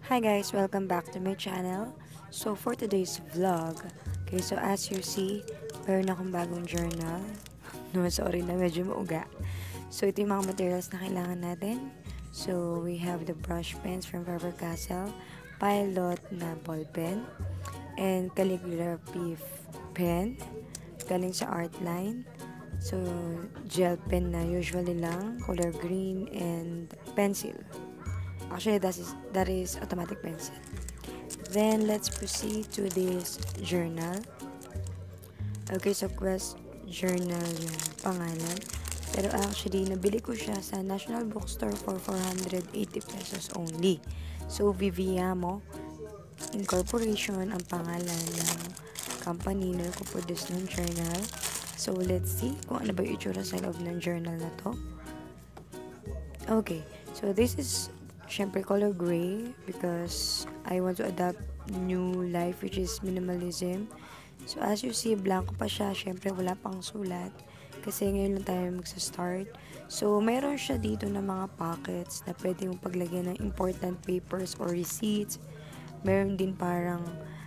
Hi guys, welcome back to my channel. So for today's vlog, okay, so as you see, meron akong bagong journal. No, sorry na medyo mauga. So ito yung mga materials na kailangan natin. So we have the brush pens from Faber-Castell, Pilot na ball pen, and calligraphy pen, galing sa Artline. So gel pen na usually lang, color green, and pencil. Actually, that is automatic pencil. Then, let's proceed to this journal. Okay, so Quest Journal yung pangalan. Pero actually, nabili ko siya sa National Bookstore for 480 pesos only. So, Viviamo Incorporation ang pangalan ng company na nagpo-produce ng journal. So, let's see kung ano ba yung itsura sa loob ng journal na to. Okay, so this is syempre color gray because I want to adapt new life which is minimalism. So as you see, blanco pa siya. Syempre wala pang sulat kasi ngayon lang tayo magsa-start. So meron siya dito na mga pockets na pwede mong paglagyan ng important papers or receipts. Meron din parang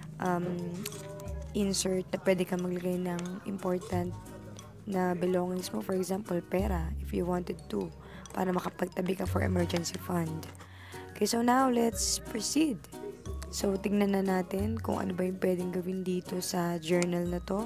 insert na pwede kang maglagay ng important na belongings mo. For example, pera if you wanted to, para makapagtabi ka for emergency fund. Okay, so now let's proceed. So, tingnan na natin kung ano ba yung pwedeng gawin dito sa journal na to.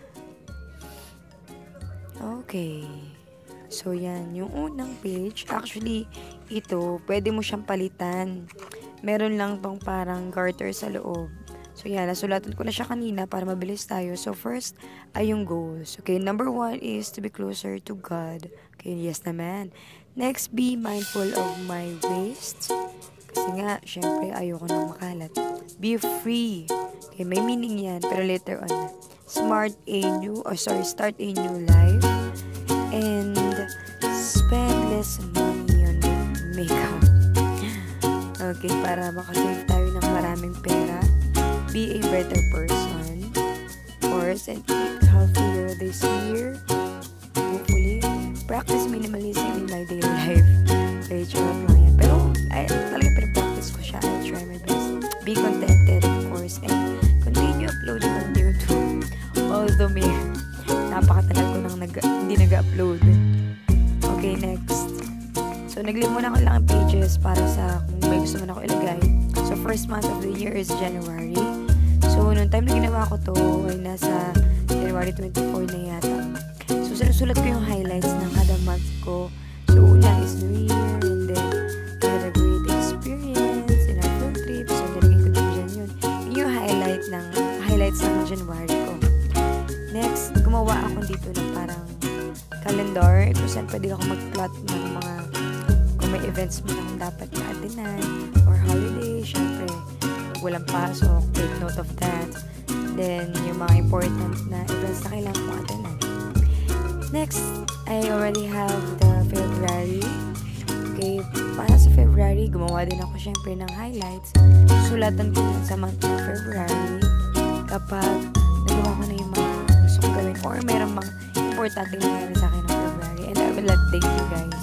Okay. So, yan. Yung unang page, actually, ito, pwede mo siyang palitan. Meron lang tong parang garter sa loob. So, yan. Nasulatan ko na siya kanina para mabilis tayo. So, first ay yung goals. Okay, number 1 is to be closer to God. Okay, yes naman. Next, be mindful of my waste. Kasi nga, syempre, ayoko nang makalat. Be free. Okay, may meaning yan, pero later on. Start a new life. And spend less money on makeup. Okay, para makasave tayo ng maraming pera. Be a better person. Of course, and eat healthier this year. Hopefully, practice minimalism in my daily life. Okay, charot lang yan. Pero, talaga pinapractice ko siya. I try my best. Be contented, of course. And continue uploading on YouTube. Although may napakatagal ko nang hindi nag-upload. Okay, next. So, nag-leave muna ko lang ang pages para sa kung may gusto mo na ako ilagay. So, first month of the year is January. So, noong time na ginawa ko to, ay nasa January 24 na yata. So, sinusulat ko yung highlights ng kada month ko. So, una is New Year, and then we had a great experience in our field trip. So, nalagay ko din dyan yun. Yun yung highlights ng January ko. Next, gumawa ako dito ng parang calendar. Kung saan pwede ako mag-plot ng mga kung may events mo na kung dapat na-attenan or holiday. Syempre, walang pasok. Take note of that. Then, yung mga important na events na kailangan kong attenan. Next, I already have the February. Okay, para sa February, gumawa din ako syempre ng highlights. Sulatan ko sa month ng February kapag nagawa ko na yung mga gusto kong gawin or mayroong mga importante nangyari sa akin ng February. And I will update you guys.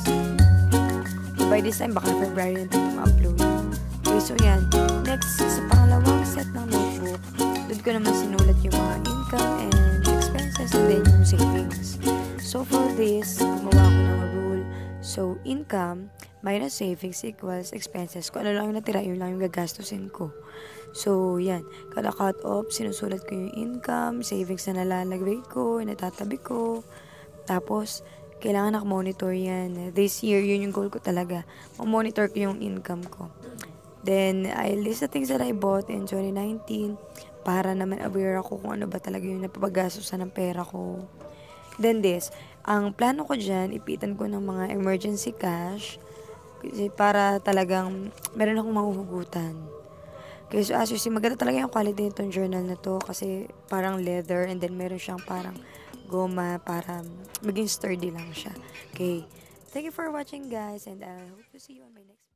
By this time, baka February na tayo ma-upload. Okay, so yan. Next, sa pangalawang set ng notebook, doon ko naman sinulat yung mga income and expenses and then yung savings. So, for this, gumawa ko ng rule. So, income minus savings equals expenses. Kung ano lang yung natira, yun lang yung gagastusin ko. So, yan. Kada cut off, sinusulat ko yung income, savings na nalalagay ko, natatabi ko. Tapos, kailangan nak-monitor yan. This year, yun yung goal ko talaga. Ma-monitor ko yung income ko. Then, I list the things that I bought in 2019 para naman aware ako kung ano ba talaga yung napapagastusan ng pera ko. Then this, ang plano ko dyan, ipitan ko ng mga emergency cash kasi para talagang meron akong mahuhugutan. Okay, so as you see, maganda talaga yung quality nitong journal na to kasi parang leather and then meron siyang parang goma para maging sturdy lang siya. Okay, thank you for watching guys and I hope to see you on my next